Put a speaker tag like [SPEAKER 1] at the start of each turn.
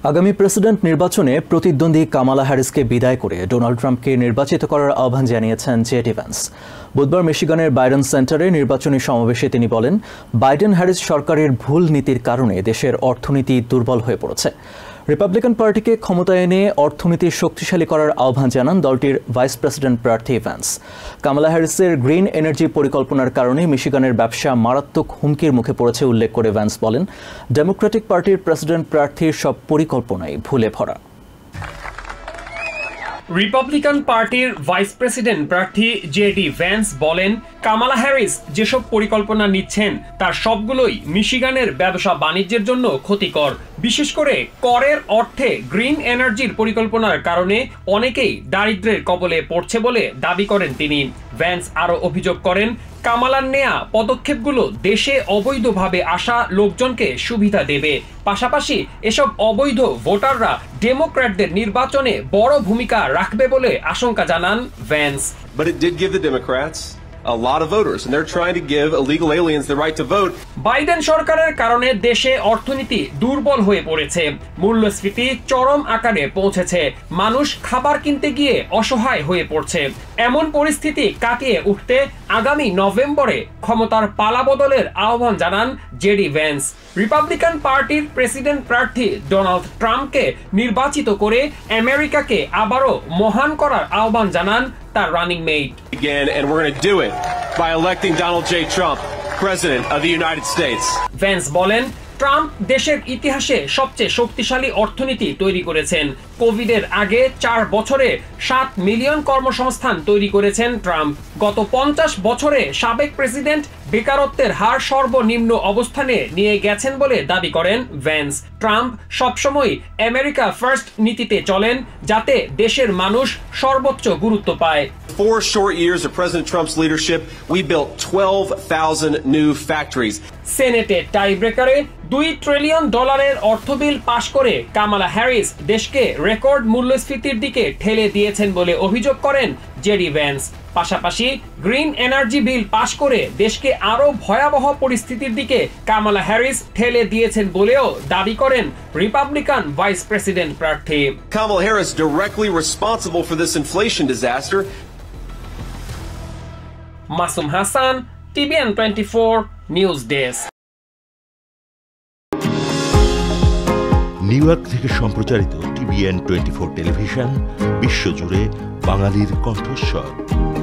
[SPEAKER 1] আগামী প্রেসিডেন্ট নির্বাচনে প্রতিদ্বন্দ্বী কামালা হ্যারিসকে বিদায় করে ডোনাল্ড ট্রাম্পকে নির্বাচিত করার আহ্বান জানিয়েছেন জেডি ভ্যান্স। বুধবার মিশিগানের বাইরন সেন্টারে নির্বাচনী সমাবেশে তিনি বলেন, বাইডেন হ্যারিস সরকারের ভুল নীতির কারণে দেশের অর্থনীতি দুর্বল হয়ে পড়েছে। রিপাবলিকান পার্টিকে ক্ষমতায় এনে অর্থনীতি শক্তিশালী করার আহ্বান জানান দলটির ভাইস প্রেসিডেন্ট প্রার্থী ভ্যান্স। কামালা হ্যারিসের গ্রিন এনার্জি পরিকল্পনার কারণে মিশিগানের ব্যবসা মারাত্মক হুমকির মুখে পড়েছে উল্লেখ করে ভ্যান্স বলেন, ডেমোক্রেটিক পার্টির প্রেসিডেন্ট প্রার্থীর সব পরিকল্পনাই ভুলে ভরা।
[SPEAKER 2] রিপাবলিকান পার্টির ভাইস প্রেসিডেন্ট প্রার্থী জেডি ভ্যান্স বলেন, কামালা হ্যারিস যেসব পরিকল্পনা নিচ্ছেন তার সবগুলোই মিশিগানের ব্যবসা বাণিজ্যের জন্য ক্ষতিকর। বিশেষ করে করের অর্থে গ্রিন এনার্জির পরিকল্পনার কারণে অনেকেই দারিদ্র্যের কবলে পড়ছে বলে দাবি করেন তিনি। ভ্যান্স আরও অভিযোগ করেন, কামালার নেয়া পদক্ষেপগুলো দেশে অবৈধভাবে আসা লোকজনকে সুবিধা দেবে, পাশাপাশি এসব অবৈধ ভোটাররা ডেমোক্র্যাটদের নির্বাচনে বড় ভূমিকা রাখবে বলে আশঙ্কা জানান Vance.
[SPEAKER 3] But it did give the Democrats a lot of voters, and they're trying to give illegal aliens the right to vote.
[SPEAKER 2] Biden সরকারের কারণে দেশে অর্থনীতি দুর্বল হয়ে পড়েছে, মূল্যস্ফীতি চরম আকারে পৌঁছেছে, মানুষ খাবার কিনতে গিয়ে অসহায় হয়ে পড়ছে। এমন পরিস্থিতি কাটিয়ে উঠতে আগামী নভেম্বরে ক্ষমতার পালাবদলের আহ্বান জানান জেডি ভ্যান্স। রিপাবলিকান পার্টির প্রেসিডেন্ট প্রার্থী ডোনাল্ড ট্রাম্পকে নির্বাচিত করে আমেরিকাকে আবারও মহান করার আহ্বান জানান তার running mate.
[SPEAKER 3] Again, and we're going to do it by electing Donald J. Trump president of the United States.
[SPEAKER 2] Vance বলেন, ট্রাম্প দেশের ইতিহাসে সবচেয়ে শক্তিশালী অর্থনীতি তৈরি করেছেন। কোভিডের আগে 4 বছরে 7 মিলিয়ন কর্মসংস্থান তৈরি করেছেন ট্রাম্প। গত 50 বছরে সাবেক প্রেসিডেন্ট বেকারত্বের হার সর্বনিম্ন অবস্থানে নিয়ে গেছেন বলে দাবি করেন ভ্যান্স। ট্রাম্প সবসময় আমেরিকা ফার্স্ট নীতিতে চলেন, যাতে দেশের মানুষ সর্বোচ্চ গুরুত্ব পায়।
[SPEAKER 3] 4 short years of President Trump's leadership, we built 12,000 new factories.
[SPEAKER 2] সেনেটে টাই ব্রেকারে $2 ট্রিলিয়ন অর্থ বিল পাশ করে কামালা হ্যারিস দেশকে রেকর্ড মূল্যস্ফীতির দিকে ঠেলে দিয়েছেন বলে অভিযোগ করেন জেডি ভ্যান্স। পাশাপাশি গ্রিন এনার্জি বিল পাশ করে দেশকে আরো ভয়াবহ পরিস্থিতির দিকে কামালা হ্যারিস ঠেলে দিয়েছেন বলেও দাবি করেন রিপাবলিকান ভাইস প্রেসিডেন্ট প্রার্থী।
[SPEAKER 3] Kamala Harris directly responsible for this inflation disaster.
[SPEAKER 2] Masum Hasan, TVN 24 news desk.
[SPEAKER 4] New York থেকে সম্প্রচারিত TVN 24 টেলিভিশন বিশ্বজুড়ে বাঙালির কণ্ঠস্বর।